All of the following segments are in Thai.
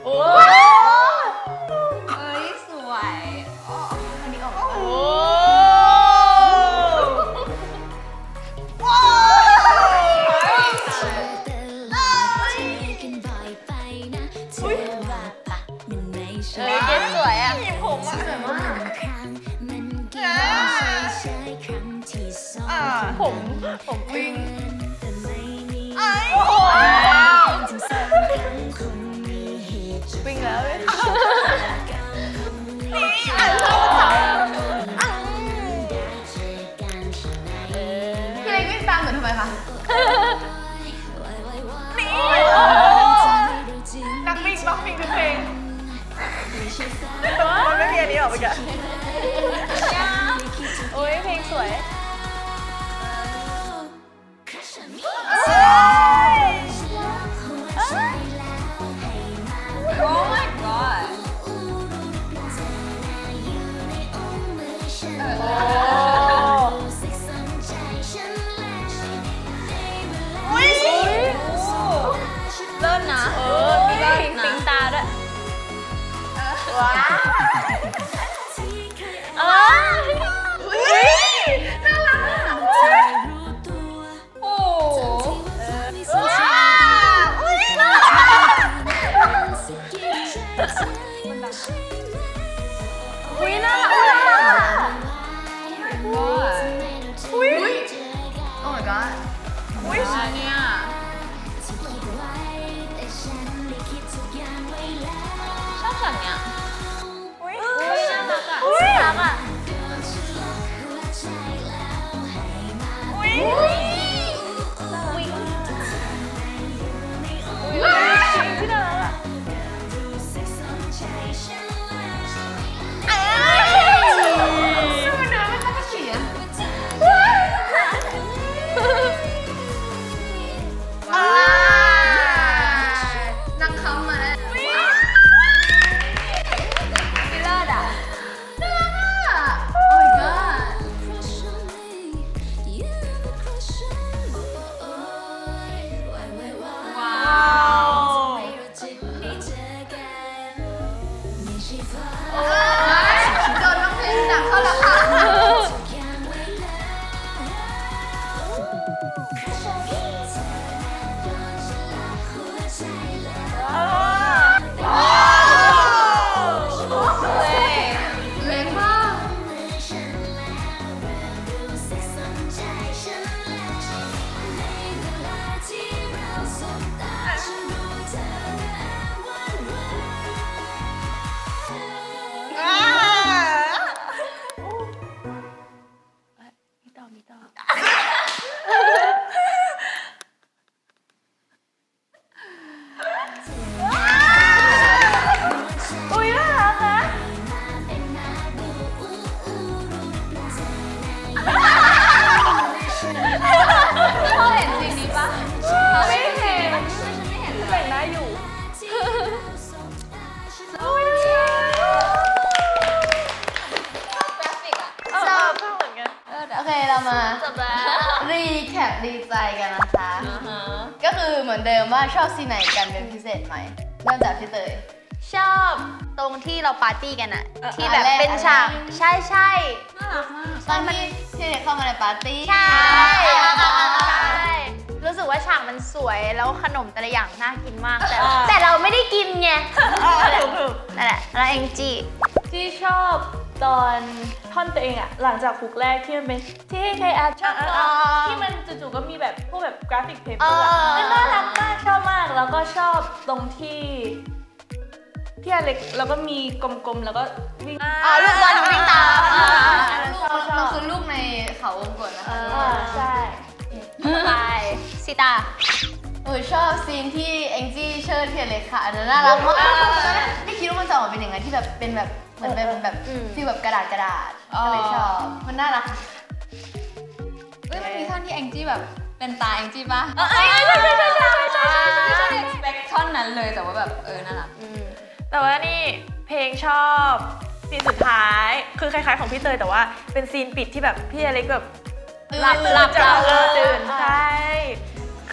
โอ้เอ้ยสวยอันนี้ออกโอ้เกสสวยอ่ะผมอ่ะผมปิ้งปิ้งแล้วเลยนี่อ่านชอบจังพี่เล็กวิ่งตามเหมือนทำไมคะนี่นักวิ่งคือเพลงมันไม่มีอันนี้ออกไปกันโอ้ยเพลงสวยเลิศนะมีเลิศนะตาด้วยว้าวน่ารักโอ้ว้าวอุ้ยน่ารักอุ้ยโอ้ my god อุ้ยเนี่ยชอบช็อตเนี้ยอุ้ยน่ารักอ่ะน่ารักอ่ะอุ้ยที่น่ารักอ่ะมันเดินไม่ค่อยจะเสียนั่งคำมาแล้วเลิศอ่ะน่ารักอ่ะโอ้ my god ว้าวโดนน้องเพลงดักเข้าแล้วค่ะเล็กมากมีต่ออุ้ยน่ารักนะพ่อเห็นซีนนี้ปะไม่เห็นฉันไม่เห็นเลยแต่งหน้าอยู่อุ้ยกราฟิกอ่ะชอบเหมือนกันโอเคเรามาจบแล้วรีแคปดีใจกันนะคะก็คือเหมือนเดิมว่าชอบซีนไหนกันเป็นพิเศษไหมเริ่มจากพี่เตยชอบตรงที่เราปาร์ตี้กันอะที่แบบเป็นฉากใช่น่ารักมากตอนที่เด็กเข้ามาในปาร์ตี้ใช่รู้สึกว่าฉากมันสวยแล้วขนมแต่ละอย่างน่ากินมากแต่เราไม่ได้กินไงนั่นแหละแล้วเองจี้ที่ชอบตอนท่อนตัวเองอะหลังจากฮุกแรกที่มันเป็นที่ให้ใครชอบที่มันจู่ๆก็มีแบบพวกแบบกราฟิกเพเปอร์น่ารักมากชอบมากแล้วก็ชอบตรงที่พี่อเล็กแล้วก็มีกลมๆแล้วก็วิ่งลูกบอลวิ่งตามเราคือลูกในเขาวงกตนะคะใช่ไปซิตาชอบซีนที่แองจี้เชิดเทียนเลยค่ะอันนั้นน่ารักมากไม่คิดว่ามันจะออกมาเป็นอย่างนั้นที่แบบเป็นแบบเหมือนเป็นแบบฟีลแบบกระดาษก็เลยชอบมันน่ารักมันมีท่อนที่แองจี้แบบเป็นตาแองจี้ป่ะใช่ไม่ใช่สเปคท่อนนั้นเลยแต่ว่าแบบน่ารักแต่ว่านี่เพลงชอบซีนสุดท้ายคือคล้ายๆของพี่เตยแต่ว่าเป็นซีนปิดที่แบบพี่อเล็กแบบหลับตื่นใช่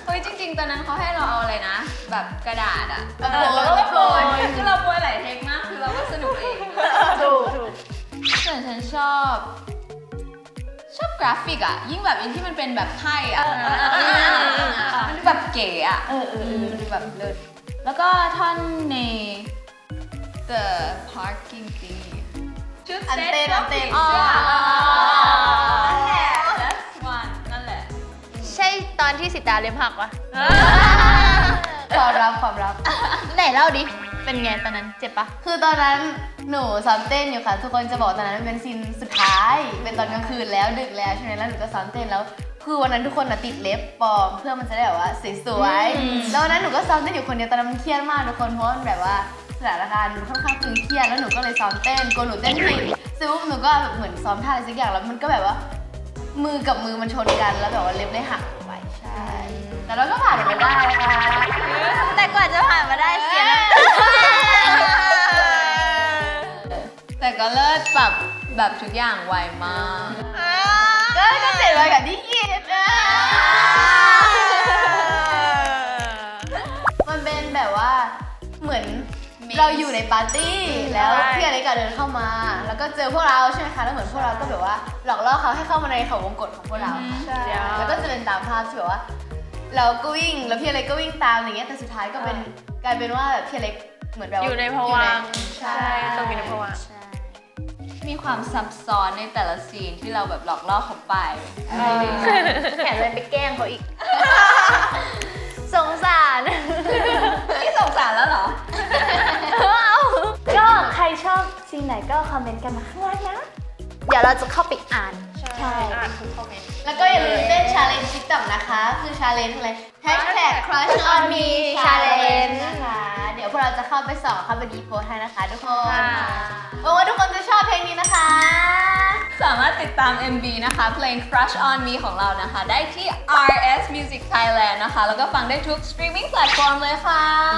เฮ้ยจริงๆตอนนั้นเขาให้เราเอาอะไรนะ แบบกระดาษอะแล้วก็โปรยคือเราโปรยหลายเทคมากคือเราก็สนุกเองถูกส่วนฉันชอบกราฟิกอะยิ่งแบบอันที่มันเป็นแบบไพ่อะมันดูแบบเก๋อะมันดูแบบเลิศแล้วก็ท่อนใน the parking thing ชุดอันเต้นอ๋อนั่นแหละ that's one นั่นแหละใช่ตอนที่สิตาเล็มหักวะความรับไหนเล่าดิ เป็นไงตอนนั้นเจ็บปะคือตอนนั้นหนูซ้อมเต้นอยู่ค่ะทุกคนจะบอกตอนนั้นเป็นซีนสุดท้ายเป็นตอนกลางคืนแล้วดึกแล้วใช่ไหมแล้วหนูก็ซ้อมเต้นแล้วคือวันนั้นทุกคนติดเล็บปลอมเพื่อมันจะได้แบบว่าสวยๆแล้ววันนั้นหนูก็ซ้อมเต้นอยู่คนเดียวตอนนั้นมันเครียดมากทุกคนเพราะมันแบบว่าสถานการณ์มันค่อนข้างตึงเครียดแล้วหนูก็เลยซ้อมเต้นกลัวหนูเต้นผิดซึ่งหนูก็แบบเหมือนซ้อมท่าอะไรสักอย่างแล้วมันก็แบบว่ามือกับมือมันชนกันแล้วแบบว่าเล็บเลยหักไปใช่แต่เราก็ผ่านมันมาได้ค่ะแต่กว่าจะผ่านมาได้เสียน้ำตาแต่ก็เลิศแบบทุกอย่างไวมากก็เสร็จไปกับที่คิดมันเป็นแบบว่าเหมือนเราอยู่ในปาร์ตี้แล้วพี่อเล็กเดินเข้ามาแล้วก็เจอพวกเราใช่ไหมคะแล้วเหมือนพวกเราก็แบบว่าหลอกล่อเขาให้เข้ามาในเขาวงกตของพวกเราแล้วก็จะเป็นตามภาพที่แบบว่าเราก็วิ่งแล้วพี่อเล็กก็วิ่งตามอย่างเงี้ยแต่สุดท้ายก็เป็นกลายเป็นว่าพี่อเล็กเหมือนแบบอยู่ในภวังค์ใช่ต้องมีในภวังค์มีความซับซ้อนในแต่ละซีนที่เราแบบหลอกล่อเขาไปแถมเลยไปแกล้งเขาอีก สงสารนี่สงสารแล้วเหรอก็ใครชอบซีนไหนก็คอมเมนต์กันมาข้างล่างนะเดี๋ยวเราจะเข้าไปอ่านใช่แล้วก็อย่าลืมเต้น challenge TikTok นะคะ คือ challenge อะไร #crush on me challenge นะคะเดี๋ยวพวกเราจะเข้าไปส่องเข้าไปดีโพสให้นะคะทุกคนหวังว่าทุกคนจะชอบเพลงนี้นะคะสามารถติดตาม MV นะคะเพลง Crush on Me ของเรานะคะ ได้ที่ RS Music Thailand นะคะ แล้วก็ฟังได้ทุก streaming platform เลยค่ะ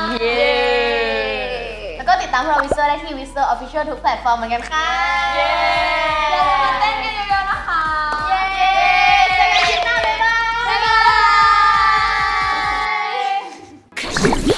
แล้วก็ติดตามพวกเราวิเซอร์ได้ที่วิเซอร์ Official ทุกแพลตฟอร์มเหมือนกันค่ะอย่าลืมมาเต้นกันเยอะๆนะคะเย้เจอกันคลิปหน้าบ๊ายบาย